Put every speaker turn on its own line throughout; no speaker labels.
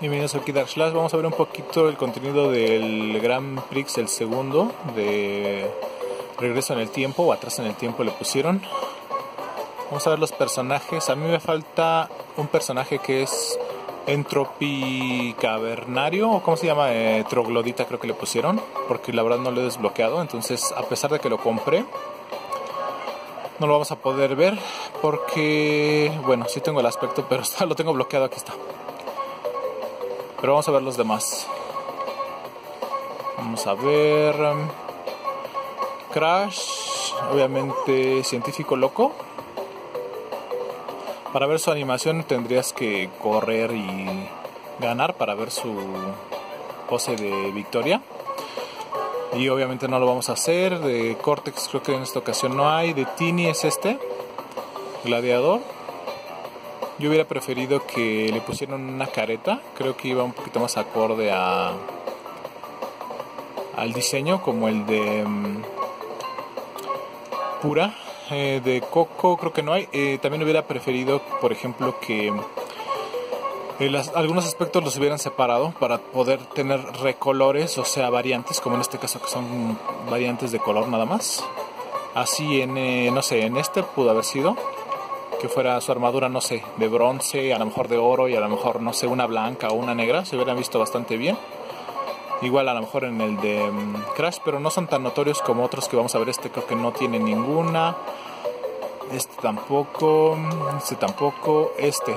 Bienvenidos aquí Dark Slash. Vamos a ver un poquito el contenido del Grand Prix, el segundo de Regreso en el Tiempo, o Atrás en el Tiempo le pusieron. Vamos a ver los personajes. A mí me falta un personaje que es Entropy Cavernario, o ¿cómo se llama? Troglodita creo que le pusieron, porque la verdad no lo he desbloqueado. Entonces, a pesar de que lo compré, no lo vamos a poder ver porque, bueno, sí tengo el aspecto, pero lo tengo bloqueado. Aquí está. Pero vamos a ver los demás. Vamos a ver Crash, obviamente científico loco. Para ver su animación tendrías que correr y ganar para ver su pose de victoria. Y obviamente no lo vamos a hacer. De Cortex creo que en esta ocasión no hay. De Tini es este, Gladiador. Yo hubiera preferido que le pusieran una careta. Creo que iba un poquito más acorde al diseño, como el de Pura. De Coco creo que no hay. También hubiera preferido, por ejemplo, que algunos aspectos los hubieran separado para poder tener recolores, o sea, variantes, como en este caso que son variantes de color nada más. Así no sé, en este pudo haber sido que fuera su armadura, no sé, de bronce, a lo mejor de oro, y a lo mejor, no sé, una blanca o una negra. Se hubieran visto bastante bien. Igual a lo mejor en el de Crash, pero no son tan notorios como otros que vamos a ver. Este creo que no tiene ninguna. Este tampoco. Este tampoco. Este.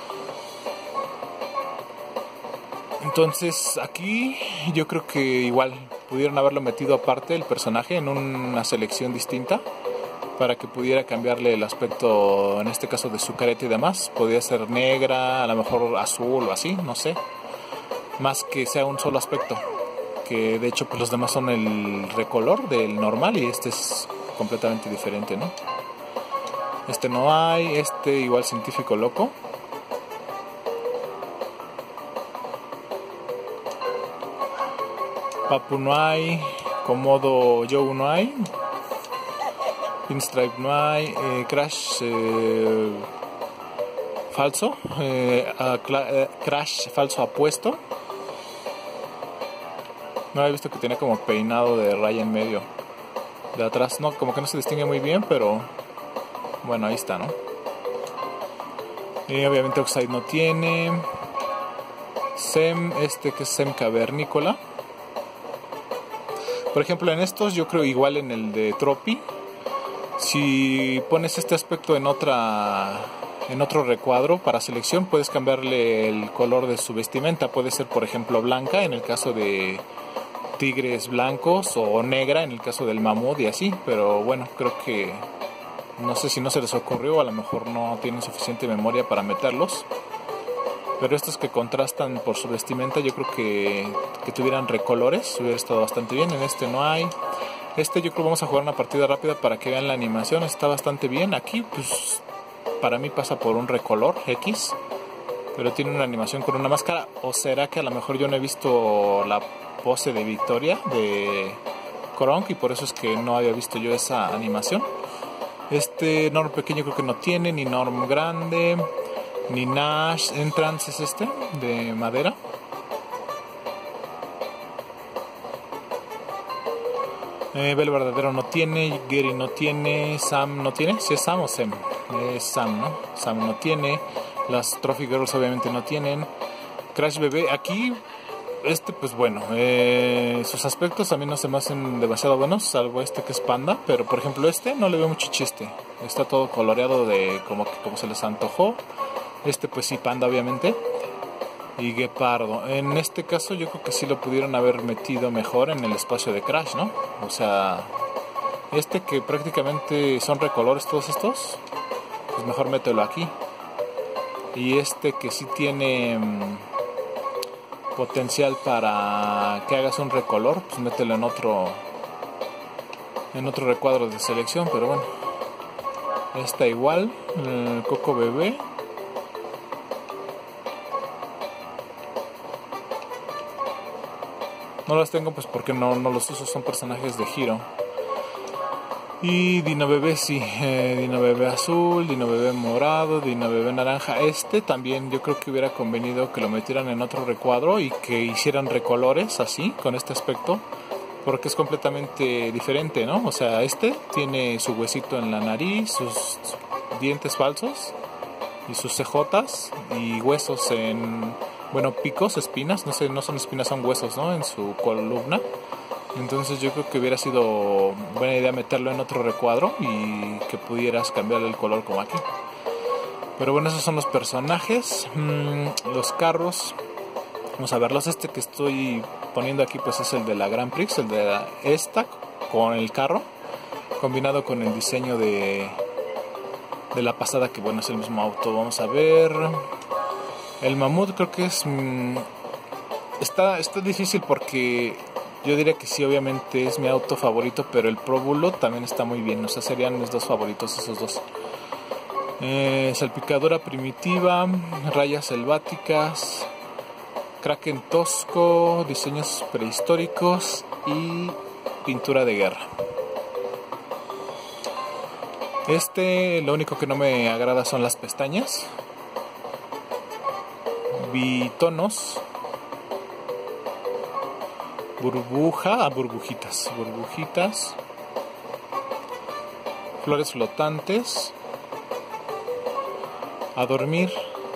Entonces aquí yo creo que igual pudieron haberlo metido aparte el personaje en una selección distinta, para que pudiera cambiarle el aspecto, en este caso de su careta y demás. Podría ser negra, a lo mejor azul o así, no sé. Más que sea un solo aspecto. Que de hecho pues los demás son el recolor del normal y este es completamente diferente, ¿no? Este no hay, este igual científico loco. Papu no hay, Komodo Joe no hay. Pinstripe no hay, Crash falso, Crash falso apuesto. No había visto que tenía como peinado de raya en medio. De atrás, no, como que no se distingue muy bien, pero bueno, ahí está, ¿no? Obviamente Oxide no tiene. Sem, que es Sem Cavernícola. Por ejemplo, en estos yo creo igual en el de Tropi. Si pones este aspecto en otro recuadro para selección, puedes cambiarle el color de su vestimenta. Puede ser, por ejemplo, blanca en el caso de tigres blancos, o negra en el caso del mamut y así. Pero bueno, creo que no sé si no se les ocurrió, a lo mejor no tienen suficiente memoria para meterlos. Pero estos que contrastan por su vestimenta, yo creo que tuvieran recolores hubiera estado bastante bien. En este no hay. Yo creo que vamos a jugar una partida rápida para que vean la animación. Está bastante bien. Aquí, pues, para mí pasa por un recolor X, pero tiene una animación con una máscara. ¿O será que a lo mejor yo no he visto la pose de victoria de Kronk y por eso es que no había visto yo esa animación? Norm pequeño creo que no tiene, ni Norm grande, ni Nash. Entrance es de madera. Bel verdadero no tiene, Gary no tiene, Sam no tiene. ¿Sí es Sam o Sam? Es Sam, ¿no? Sam no tiene. Las Trophy Girls obviamente no tienen. Crash bebé, aquí pues bueno, sus aspectos a mí no se me hacen demasiado buenos, salvo que es panda. Pero por ejemplo no le veo mucho chiste. Está todo coloreado de como se les antojó. Pues sí, panda obviamente. Y guepardo. En este caso yo creo que sí lo pudieron haber metido mejor en el espacio de Crash, ¿no? O sea, que prácticamente son recolores todos estos, pues mejor mételo aquí. Y que sí tiene potencial para que hagas un recolor, pues mételo en otro recuadro de selección. Pero bueno, igual, Coco bebé. No los tengo pues porque no los uso, son personajes de giro. Y Dino Bebé, sí, Dino Bebé azul, Dino Bebé morado, Dino Bebé naranja. Este también yo creo que hubiera convenido que lo metieran en otro recuadro y que hicieran recolores así, con este aspecto, porque es completamente diferente, ¿no? O sea, este tiene su huesito en la nariz, sus dientes falsos y sus cejotas y huesos en, bueno, picos, espinas, no sé, no son espinas, son huesos, ¿no? En su columna. Entonces yo creo que hubiera sido buena idea meterlo en otro recuadro y que pudieras cambiarle el color como aquí. Pero bueno, esos son los personajes. Los carros, vamos a verlos. Este que estoy poniendo aquí pues es el de la Grand Prix, el de esta con el carro combinado con el diseño de la pasada, que bueno, es el mismo auto. Vamos a ver. El Mamut creo que es está difícil porque yo diría que sí, obviamente es mi auto favorito, pero el Próbulo también está muy bien. O sea, serían mis dos favoritos esos dos. Salpicadura primitiva, rayas selváticas, Kraken tosco, diseños prehistóricos y pintura de guerra. Lo único que no me agrada son las pestañas. Bitonos. Burbujitas. Flores flotantes. A dormir.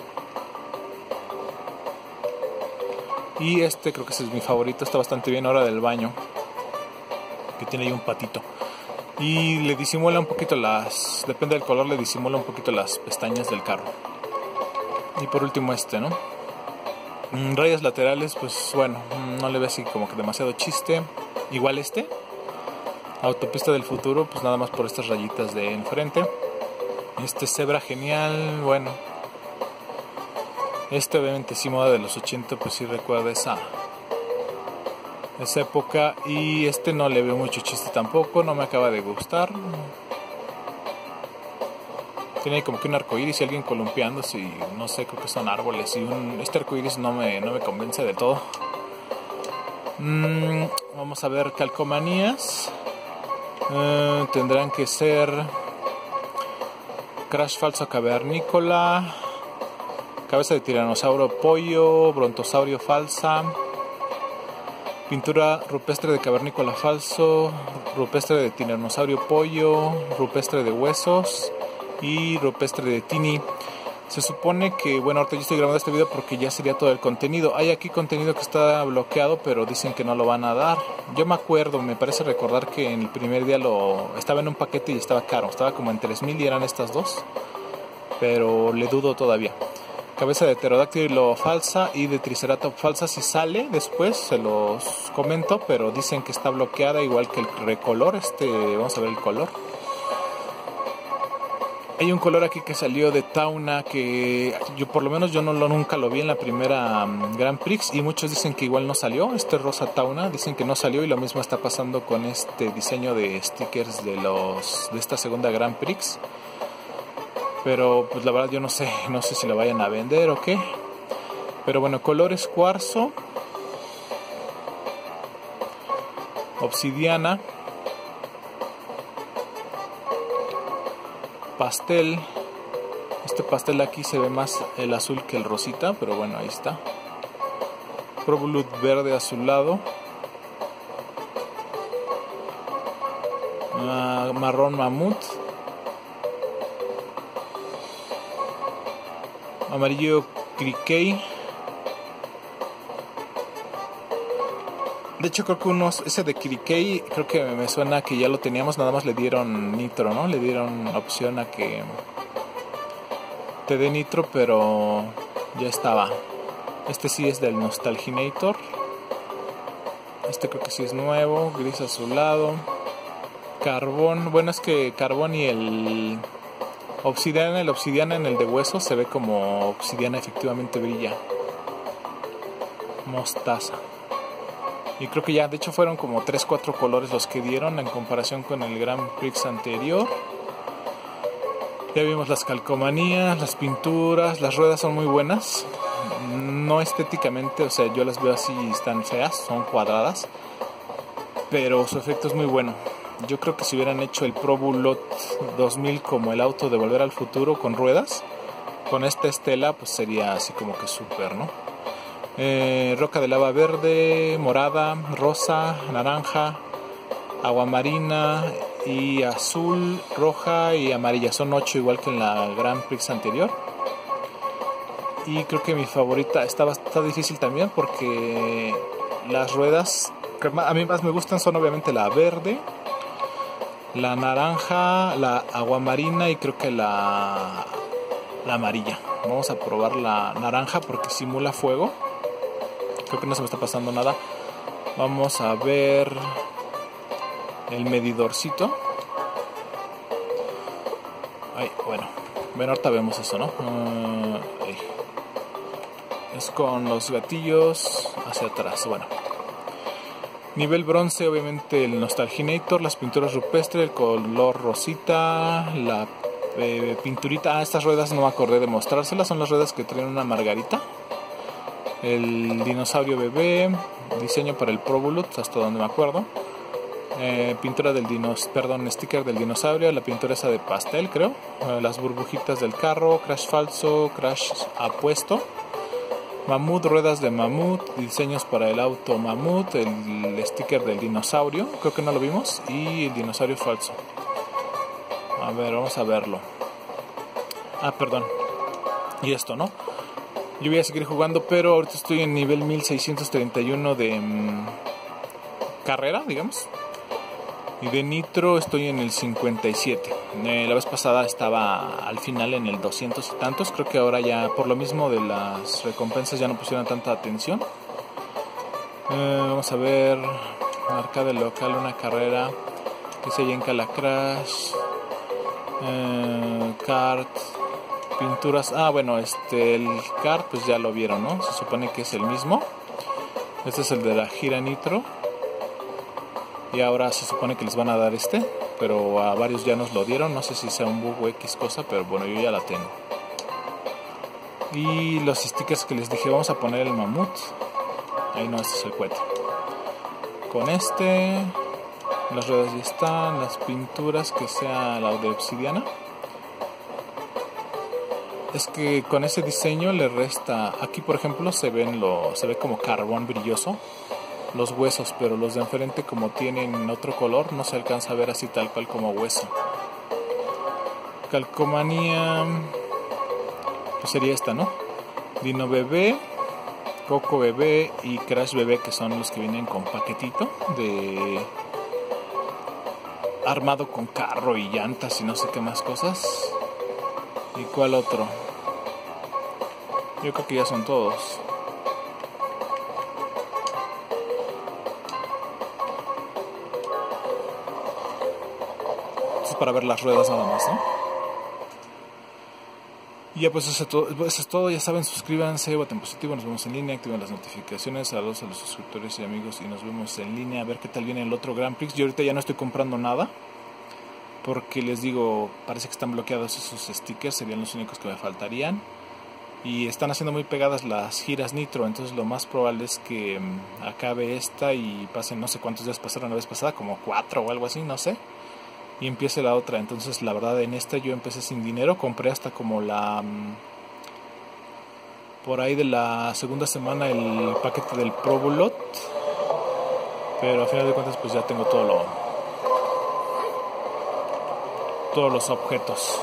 Y creo que ese es mi favorito, está bastante bien, Hora del baño, que tiene ahí un patito. Y le disimula un poquito depende del color, le disimula un poquito las pestañas del carro. Y por último ¿no? Rayas laterales, pues bueno, no le veo así como que demasiado chiste. Igual Autopista del futuro, pues nada más por estas rayitas de enfrente. Cebra genial, bueno. Obviamente sí, moda de los 80, pues sí recuerda esa época. Y no le veo mucho chiste tampoco, no me acaba de gustar. Tiene como que un arcoíris y alguien columpiándose y no sé, creo que son árboles. Y este arcoíris no me convence de todo. Vamos a ver calcomanías. Tendrán que ser Crash falso cavernícola, cabeza de tiranosaurio pollo, brontosaurio falsa, pintura rupestre de cavernícola falso, rupestre de tiranosaurio pollo, rupestre de huesos y rupestre de Tini. Se supone que, bueno, ahorita yo estoy grabando este video porque ya sería todo el contenido. Hay aquí contenido que está bloqueado, pero dicen que no lo van a dar. Yo me acuerdo, me parece recordar que en el primer día estaba en un paquete y estaba caro. Estaba como en 3,000 y eran estas dos. Pero le dudo todavía. Cabeza de pterodáctilo falsa y de triceratops falsa. Si sale después se los comento, pero dicen que está bloqueada, igual que el recolor. Vamos a ver el color. Hay un color aquí que salió de Tauna que yo por lo menos yo nunca lo vi en la primera Grand Prix y muchos dicen que igual no salió. Rosa Tauna dicen que no salió y lo mismo está pasando con diseño de stickers de esta segunda Grand Prix. Pero pues la verdad yo no sé si lo vayan a vender o qué. Pero bueno, colores cuarzo, obsidiana, pastel. Pastel aquí se ve más el azul que el rosita, pero bueno, ahí está. Problut verde azulado, marrón mamut, amarillo criquet. De hecho creo que ese de criquet, creo que me suena que ya lo teníamos, nada más le dieron nitro, ¿no? Le dieron opción a que te dé nitro, pero ya estaba. Sí es del Nostalginator. Creo que sí es nuevo, gris azulado. Carbón, bueno, es que carbón y el obsidiana en el de hueso se ve como obsidiana, efectivamente brilla. Mostaza. Y creo que ya, de hecho fueron como 3-4 colores los que dieron en comparación con el Grand Prix anterior. Ya vimos las calcomanías, las pinturas, las ruedas son muy buenas. No estéticamente, o sea, yo las veo así, están feas, son cuadradas, pero su efecto es muy bueno. Yo creo que si hubieran hecho el ProBullet 2000 como el auto de Volver al Futuro con ruedas, con esta estela, pues sería así como que súper, ¿no? Roca de lava verde, morada, rosa, naranja, agua marina y azul, roja y amarilla. Son 8 igual que en la Grand Prix anterior. Y creo que mi favorita está difícil también porque las ruedas que a mí más me gustan son obviamente la verde, la naranja, la aguamarina y creo que la amarilla. Vamos a probar la naranja porque simula fuego. Creo que no se me está pasando nada. Vamos a ver el medidorcito. Ay, bueno, ahorita vemos eso, ¿no? Es con los gatillos hacia atrás. Bueno, nivel bronce, obviamente el Nostalginator, las pinturas rupestres, el color rosita, la pinturita. Estas ruedas no me acordé de mostrárselas, son las ruedas que traen una margarita. El dinosaurio bebé, diseño para el ProBullet, hasta donde me acuerdo. Pintura del sticker del dinosaurio, la pintura esa de pastel, creo. Las burbujitas del carro, crash falso, crash apuesto. Mamut, ruedas de mamut, diseños para el auto mamut, el sticker del dinosaurio, creo que no lo vimos, y el dinosaurio falso. A ver, vamos a verlo. Perdón. Y esto, ¿no? Yo voy a seguir jugando, pero ahorita estoy en nivel 1631 de carrera, digamos. Y de nitro estoy en el 57. La vez pasada estaba al final en el 200 y tantos. Creo que ahora ya, por lo mismo de las recompensas, ya no pusieron tanta atención. Vamos a ver. Arcade local, una carrera. Que se en Crash. Kart. Pinturas. Bueno, el kart pues ya lo vieron, ¿no? Se supone que es el mismo. Este es el de la gira nitro. Y ahora se supone que les van a dar pero a varios ya nos lo dieron. No sé si sea un bug o X cosa, pero bueno, yo ya la tengo. Y los stickers que les dije, vamos a poner el mamut. Ahí no, este es el cohete. Con las ruedas ya están, las pinturas que sea la de obsidiana. Es que con ese diseño le resta, aquí por ejemplo se ve como carbón brilloso los huesos, pero los de enfrente como tienen otro color no se alcanza a ver así tal cual como hueso. Calcomanía pues sería esta, ¿no? Dino bebé, Coco bebé y Crash bebé, que son los que vienen con paquetito de armado con carro y llantas y no sé qué más cosas. ¿Y cuál otro? Yo creo que ya son todos. Para ver las ruedas nada más, ¿no? Y ya pues eso es todo, ya saben, suscríbanse, voten positivo, nos vemos en línea, activen las notificaciones, saludos a los suscriptores y amigos y nos vemos en línea a ver qué tal viene el otro Grand Prix. Yo ahorita ya no estoy comprando nada porque les digo, parece que están bloqueados esos stickers, serían los únicos que me faltarían y están haciendo muy pegadas las giras nitro, entonces lo más probable es que acabe esta y pasen, no sé cuántos días pasaron la vez pasada, como 4 o algo así, no sé, y empiece la otra. Entonces la verdad en esta yo empecé sin dinero, compré hasta como por ahí de la segunda semana el paquete del ProBullet, pero a final de cuentas pues ya tengo todos los objetos.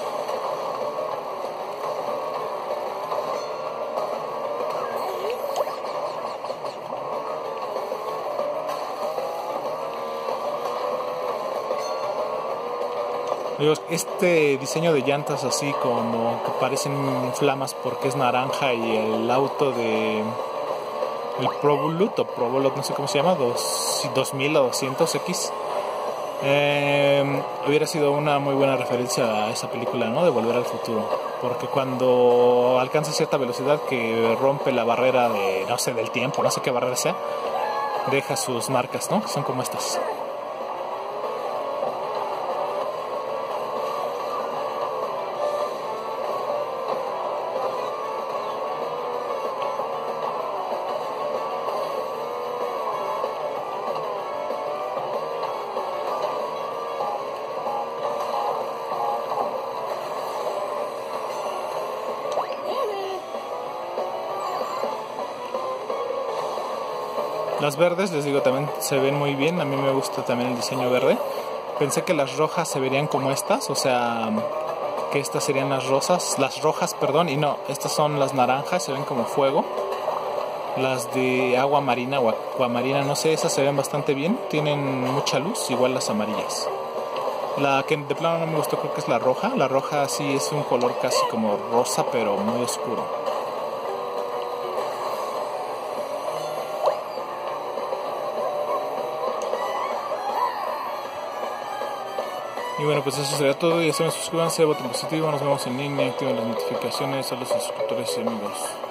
Este diseño de llantas así como que parecen flamas porque es naranja y el auto de el ProBullet o ProBullet, no sé cómo se llama, 2000 o 200X, hubiera sido una muy buena referencia a esa película, ¿no? De Volver al Futuro, porque cuando alcanza cierta velocidad que rompe la barrera de, no sé, del tiempo, no sé qué barrera sea, deja sus marcas, ¿no? Que son como estas. Las verdes, les digo, también se ven muy bien. A mí me gusta también el diseño verde. Pensé que las rojas se verían como estas, o sea, que estas serían las rojas, perdón, y no, estas son las naranjas, se ven como fuego. Las de agua marina o acuamarina, no sé, esas se ven bastante bien, tienen mucha luz, igual las amarillas. La que de plano no me gustó creo que es la roja. La roja sí es un color casi como rosa, pero muy oscuro. Y bueno, pues eso sería todo. Ya saben, suscríbanse, voten positivo, nos vemos en línea, activen las notificaciones a los suscriptores y amigos.